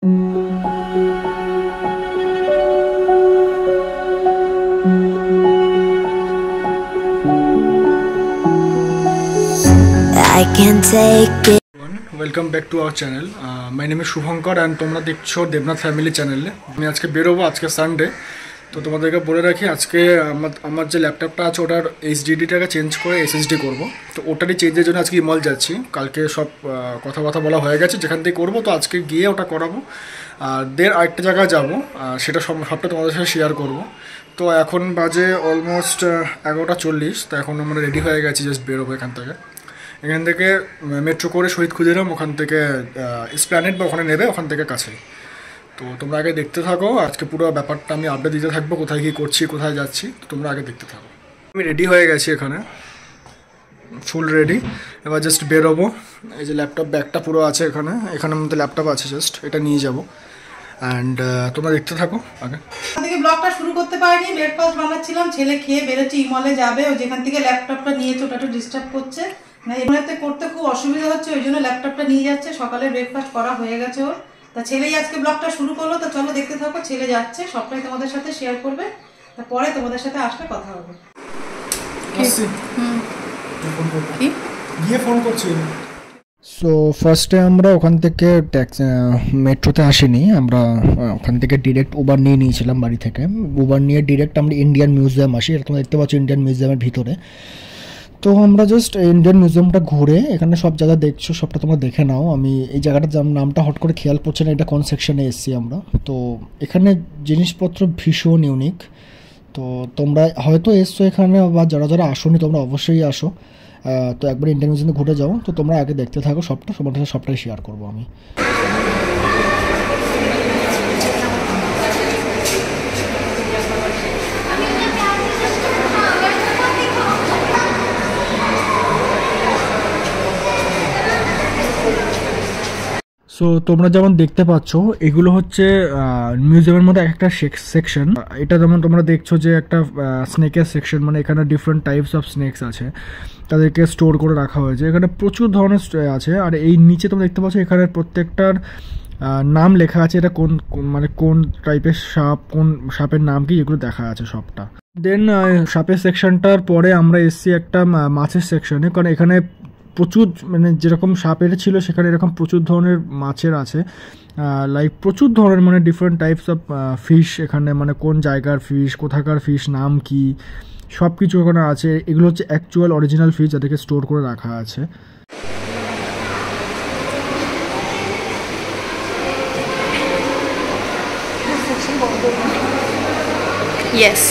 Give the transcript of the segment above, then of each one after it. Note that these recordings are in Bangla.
I can take it. Welcome back to our channel. My name is Shubhankar and তোমরা দেখছো দেবনাথ ফ্যামিলি চ্যানেলে। আমি আজকে বেরোবো, আজকে সানডে। তো তোমাদেরকে বলে রাখি, আজকে আমার যে ল্যাপটপটা আছে ওটার এইচডিডিটাকে চেঞ্জ করে এসএসডি করব। তো ওটারই চেঞ্জের জন্য আজকে ইমল যাচ্ছি। কালকে সব কথাবার্তা বলা হয়ে গেছে যেখান থেকে করবো, তো আজকে গিয়ে ওটা করাবো। আর আরেকটা জায়গায় যাবো, সেটা সবটা তোমাদের সাথে শেয়ার করব। তো এখন বাজে অলমোস্ট 11:40। তো এখন আমরা রেডি হয়ে গেছি, জাস্ট বেরোবো এখান থেকে মেট্রো করে শহীদ ক্ষুদিরাম, ওখান থেকে এসপ্ল্যানেড বা ওখানে নেবে, ওখান থেকে কাছে। তো তোমরা আগে দেখতে থাকো, আজকে পুরো ব্যাপারটা আমি আপডেট দিতে থাকবো, কোথায় কী করছি, কোথায় যাচ্ছি। তো তোমরা আগে দেখতে থাকো। আমি রেডি হয়ে গেছি, এখানে ফুল রেডি। এবার জাস্ট বেরোবো। এই যে ল্যাপটপ ব্যাগটা পুরো আছে এখানের মধ্যে ল্যাপটপ আছে, জাস্ট এটা নিয়ে যাবো। অ্যান্ড তোমরা দেখতে থাকো আগে। থেকে ব্লগটা শুরু করতে পারিনি, ব্রেকফাস্ট বানাচ্ছিলাম, ছেলে খেয়ে বেরোচ্ছে ইমলে যাবে। ও যেখান থেকে ল্যাপটপটা নিয়েছে ওটা একটু ডিস্টার্ব করছে, না এমনিতে করতে খুব অসুবিধা হচ্ছে, ওই জন্য ল্যাপটপটা নিয়ে যাচ্ছে। সকালে ব্রেকফাস্ট করা হয়ে গেছে ওর। তা ছেলেই আজকে ব্লগটা শুরু করলো, তো চলো দেখতে থাকো। ছেলে যাচ্ছে, সবটাই তোমাদের সাথে শেয়ার করবে। তারপরে তোমাদের সাথে আসলে কথা হবে। গিয়ে ফোন করছি। সো ফার্স্টে আমরা ওখান থেকে মেট্রোতে আসিনি, আমরা ওখান থেকে ডিরেক্ট উবার নিয়ে নিয়েছিলাম বাড়ি থেকে। উবার নিয়ে ডিরেক্ট আমরা ইন্ডিয়ান মিউজিয়াম আসি। এটা তোমরা দেখতে পাচ্ছ ইন্ডিয়ান মিউজিয়ামের ভিতরে। তো আমরা জাস্ট ইন্ডিয়ান মিউজিয়ামটা ঘুরে, এখানে সব জায়গা দেখছো, সবটা তোমরা দেখে নাও। আমি এই জায়গাটার নামটা হট করে খেয়াল পড়ছে না, এটা কোন সেকশনে এসেছি আমরা। তো এখানে জিনিসপত্র ভীষণ ইউনিক। তো তোমরা হয়তো এসছো এখানে, বা যারা যারা আসোনি তোমরা অবশ্যই আসো। তো একবার ইন্ডিয়ান মিউজিয়ামে ঘুরে যাও। তো তোমরা আগে দেখতে থাকো, তোমাদের সাথে সবটাই শেয়ার করবো আমি। সো তোমরা যেমন দেখতে পাচ্ছ, এগুলো হচ্ছে মিউজিয়ামের মধ্যে একটা সেকশন। এটা যেমন তোমরা দেখছো যে একটা স্নেকের সেকশন, মানে এখানে ডিফারেন্ট টাইপস অফ স্নেকস আছে, তাদেরকে স্টোর করে রাখা হয়েছে। এখানে প্রচুর ধরনের আছে। আর এই নিচে তোমরা দেখতে পাচ্ছ এখানে প্রত্যেকটার নাম লেখা আছে, এটা কোন টাইপের সাপ, কোন সাপের নাম কি, এগুলো দেখা আছে সবটা। দেন সাপের সেকশনটার পরে আমরা এসছি একটা মাছের সেকশনে, কারণ এখানে প্রচুর, মানে যেরকম সাপের ছিল সেখানে এরকম প্রচুর ধরনের মাছের আছে। লাইক প্রচুর ধরনের, মানে ডিফারেন্ট টাইপস অফ ফিশ এখানে, মানে কোন জায়গার ফিশ, কোথাকার ফিশ, নাম কি, সব কিছু ওখানে আছে। এগুলো হচ্ছে অ্যাকচুয়াল অরিজিনাল ফিশ, যাদেরকে স্টোর করে রাখা আছে। ইয়েস,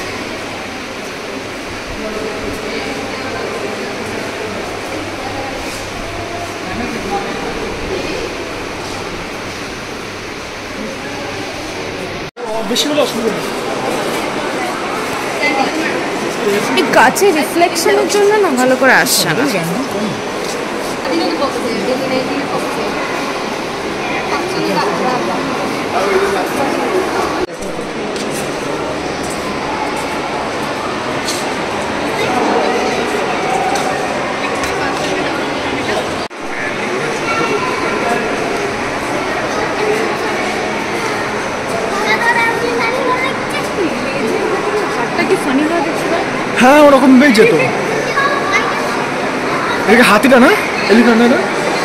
এই গাছের রিফ্লেকশনের জন্য না ভালো করে আসছে না। হ্যাঁ, ওরকম বেশ যেত। এদিকে হাতিটা না, এলিফ্যান্ট না।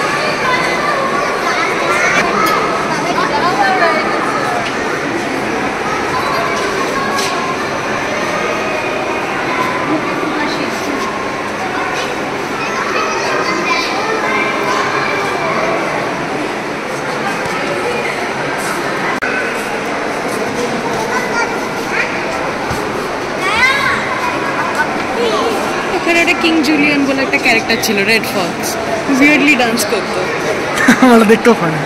কিং জুলিয়ান বলে একটা ক্যারেক্টার ছিল, রেড ফক্স, উইয়ার্ডলি ডান্স করতো। আমরা দেখতেও পারি।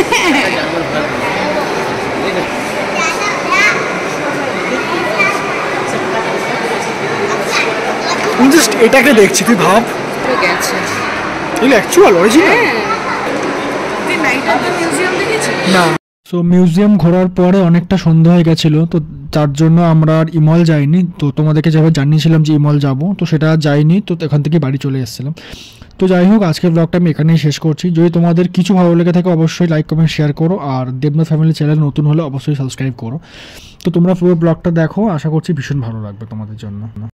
জাস্ট এটাকে দেখছি, তুই ভাব। গেছে এগুলো অ্যাকচুয়াল অরিজিনাল। তুই নাইট অফ দ্য মিউজিয়াম দেখেছিস? না। সো মিউজিয়াম ঘোরার পরে অনেকটা সন্ধ্যা হয়ে গেছিলো, তো তার জন্য আমরা আর ইমল যাইনি। তো তোমাদেরকে যেভাবে জানিয়েছিলাম যে ইমল যাব, তো সেটা যাইনি। তো এখান থেকে বাড়ি চলে এসেছিলাম। তো যাই হোক, আজকের ব্লগটা আমি এখানেই শেষ করছি। যদি তোমাদের কিছু ভালো লেগে থাকে অবশ্যই লাইক কমেন্ট শেয়ার করো, আর দেবনাথ ফ্যামিলি চ্যানেল নতুন হলে অবশ্যই সাবস্ক্রাইব করো। তো তোমরা পুরো ব্লগটা দেখো, আশা করছি ভীষণ ভালো লাগবে তোমাদের জন্য।